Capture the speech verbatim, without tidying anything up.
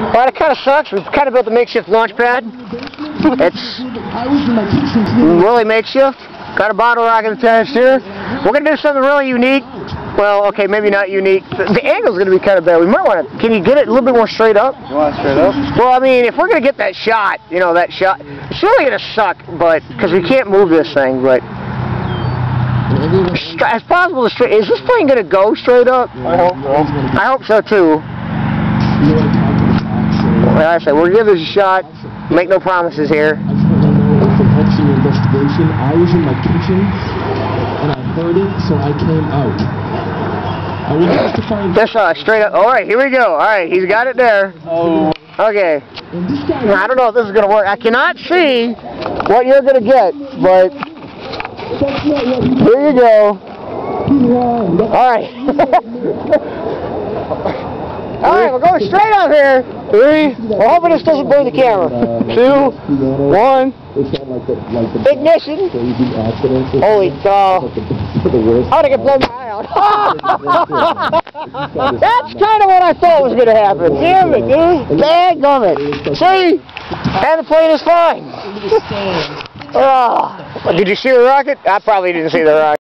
Well, it kind of sucks. We've kind of built a makeshift launch pad. It's really makeshift. Got a bottle rocket attached here. We're going to do something really unique. Well, okay, maybe not unique. The angle's going to be kind of bad. We might want to... Can you get it a little bit more straight up? You want it straight up? Well, I mean, if we're going to get that shot, you know, that shot, it's really going to suck, but... Because we can't move this thing, but... It's possible to straight... Is this plane going to go straight up? I hope so. I hope so, too. Like I said, we'll give this a shot. Make no promises here. Investigation. I was in my kitchen and I heard it, so I came out. I was just to find This uh, straight up. All right, here we go. All right, he's got it there. Oh. Okay. I don't know if this is gonna work. I cannot see what you're gonna get, but here you go. All right. All right, we're going straight up here. Three. We're hoping this doesn't burn the camera. Two. One. Ignition. Holy cow. How did I get blown my eye out? That's kind of what I thought was going to happen. Damn it, dude. Dadgummit. See? And the plane is fine. Oh. Did you see the rocket? I probably didn't see the rocket.